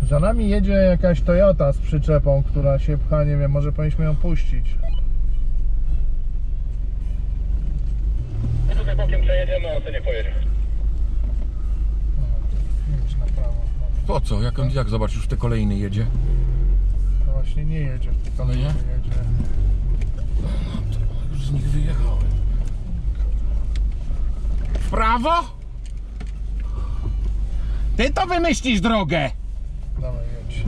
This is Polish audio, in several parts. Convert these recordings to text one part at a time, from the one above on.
Za nami jedzie jakaś Toyota z przyczepą, która się pcha, nie wiem, może powinniśmy ją puścić. No tutaj bokiem przejedziemy, a on nie pojedzie. Idź na prawo. Po co? Jak zobacz, już te kolejny jedzie. No właśnie nie jedzie, to No nie? jedzie. No to już z nich wyjechałem. W prawo? Ty to wymyślisz drogę! Dawaj, jedź.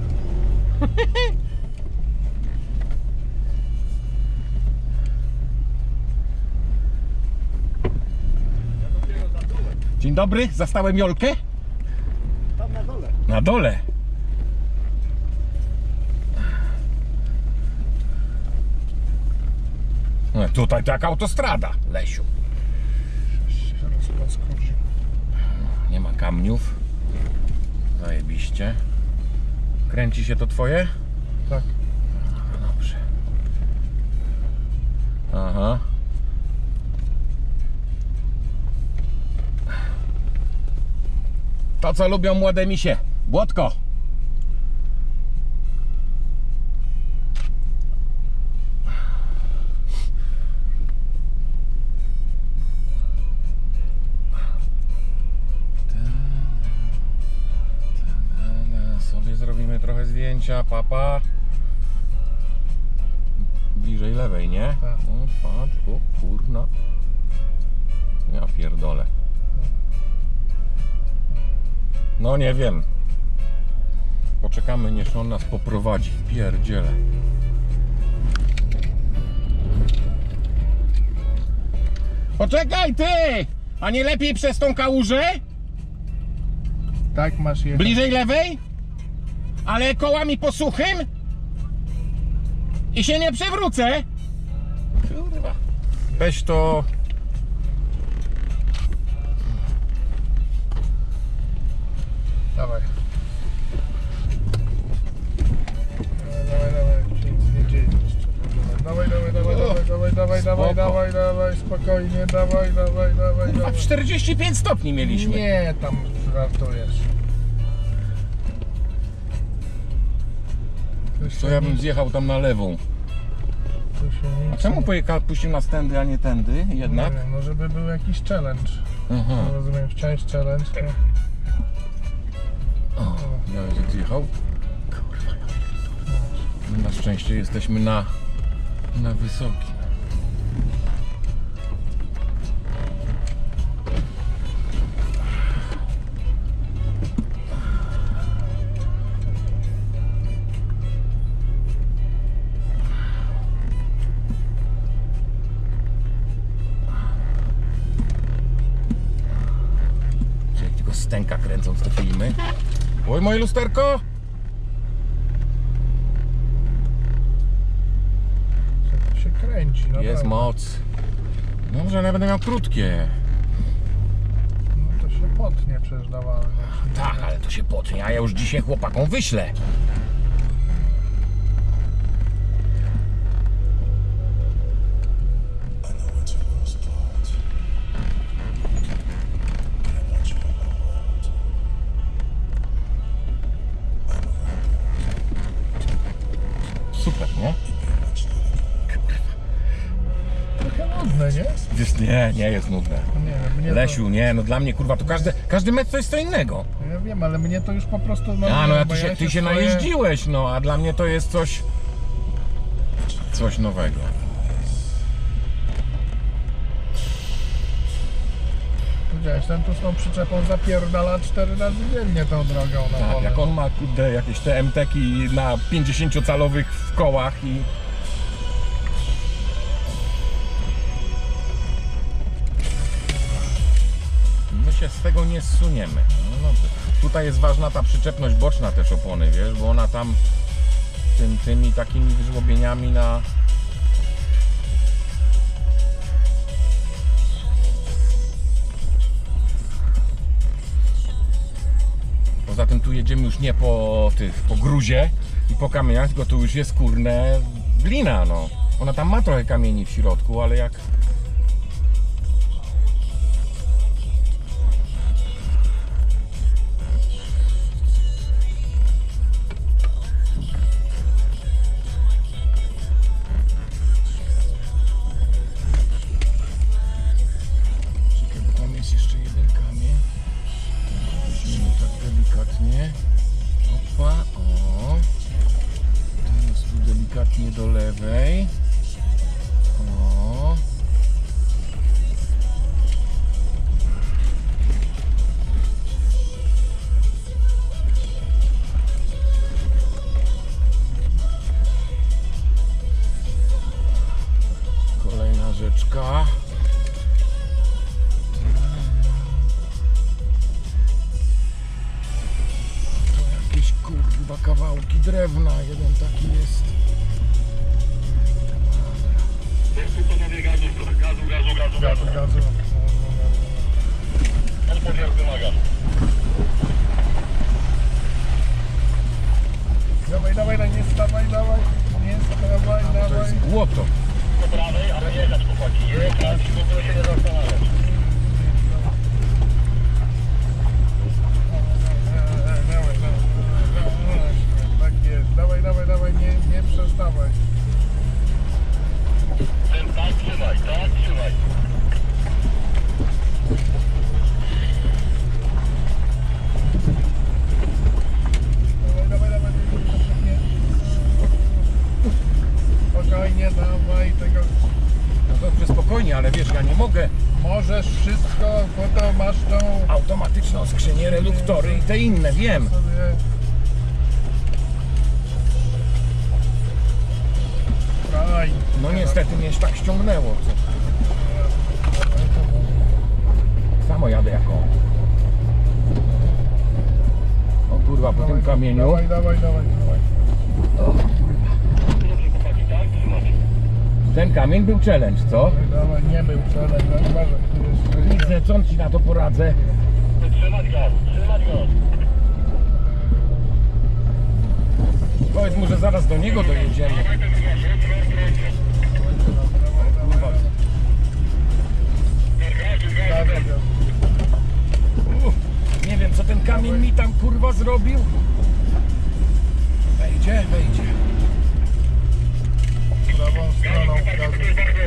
Dzień dobry, zastałem Jolkę? Tam na dole. Na dole. No, tutaj taka autostrada, Lesiu. Zaraz podskoczy. Nie ma kamniów. Zajebiście. Kręci się to twoje? Tak. No dobrze. Aha. To co lubią młode misie. Błotko. Sobie zrobimy trochę zdjęcia, papa. Bliżej lewej, nie? Tak. O, patrz, o kurna. Ja pierdolę. No nie wiem. Poczekamy, niż on nas poprowadzi. Pierdziele. Poczekaj ty! A nie lepiej przez tą kałużę? Tak masz jechać. Bliżej lewej? Ale kołami po suchym? I się nie przewrócę? Kurwa. Weź to... Dawaj. Dawaj, się nic nie dzieje jeszcze. Dawaj, spokojnie, dawaj. Kurwa, 45 stopni mieliśmy. Nie, tam żartujesz. To ja bym zjechał tam na lewą. Tu się nic A czemu puścił nas tędy, a nie tędy jednak? Nie wiem, no żeby był jakiś challenge. Aha. No, rozumiem, chciałeś challenge, to... O, miałeś jak zjechał? Kurwa. Na szczęście jesteśmy na wysokim. Jak tylko stęka kręcąc te filmy. Oj, moje lusterko! się kręci, no Jest dobra. moc. Dobrze, ale będę miał krótkie. No to się potnie przecież dawałem. Tak, ale to się potnie, a ja już dzisiaj chłopakom wyślę. Super, nie? Trochę nudne, nie? Wiesz, nie jest nudne. Nie, mnie Lesiu, nie, no dla mnie kurwa to każdy mecz to jest co innego. to... Ja wiem, ale mnie to już po prostu... A no, bo ty się swoje- najeździłeś, no, a dla mnie to jest coś nowego. Widziałeś, ten tu z tą przyczepą zapierdala 4 razy dziennie tą drogą na Tak, pole. jak on ma kurde jakieś te MTeki na 50-calowych w kołach i... My się z tego nie zsuniemy. No, tutaj jest ważna ta przyczepność boczna też opony, wiesz, bo ona tam tymi takimi wyżłobieniami na... Poza tym tu jedziemy już nie po gruzie i po kamieniach, tylko tu już jest kurne glina, no. Ona tam ma trochę kamieni w środku, ale jak... Dwa kawałki drewna, jeden taki jest. Jest tu panowie gazu. Gazu. Odpowiedź wymaga. Dawaj, nie stawaj, dawaj. Nie stawaj, To dawaj. jest błoto. Po prawej, ale jechać chłopaki. Jechać, w ogóle się nie zastanawiać. Tak jest. Dawaj, nie przestawaj. Ten tak trzymaj. Dawaj, nie. Spokojnie, dawaj tego. No dobrze, spokojnie, ale wiesz, ja nie mogę. Możesz wszystko, po to masz tą Automatyczną skrzynię, reduktory i te inne, wiem. sobie. Kraj. No niestety mnie tak ściągnęło. Samo jadę jako. O kurwa, po tym kamieniu. Dawaj. Dobrze chłopaki, tak trzymać. Ten kamień był challenge, co? Dawaj, nie był wczoraj, uważaj, tu jest Widzę, co ci na to poradzę. Trzymać gaz. Powiedz mu, że zaraz do niego dojedziemy. Nie wiem, co ten kamień mi tam kurwa zrobił. Wejdzie. prawą stroną gazu.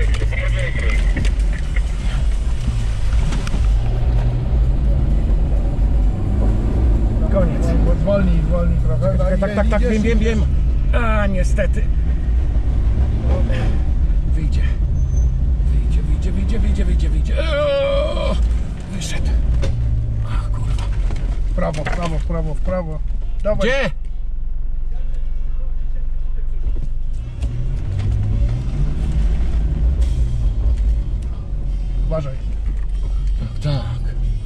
Koniec. Zwolnij trochę. Tak, wiem. A, niestety. Wyjdzie. Eee, wyszedł. Ach, kurwa. W prawo. Dawaj. Gdzie? Uważaj. Tak.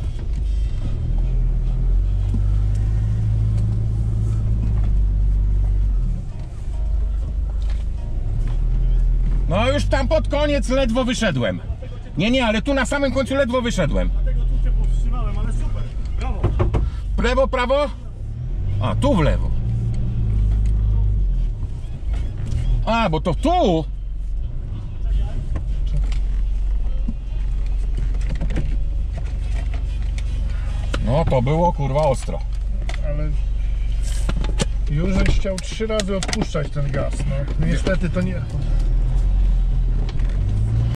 No już tam pod koniec ledwo wyszedłem. Nie, ale tu na samym końcu ledwo wyszedłem. Dlatego tu cię powstrzymałem, ale super. Brawo. Prawo? A, tu w lewo. A, bo to tu. No to było kurwa ostro. Ale już żeś chciał 3 razy odpuszczać ten gaz, no. Niestety to nie...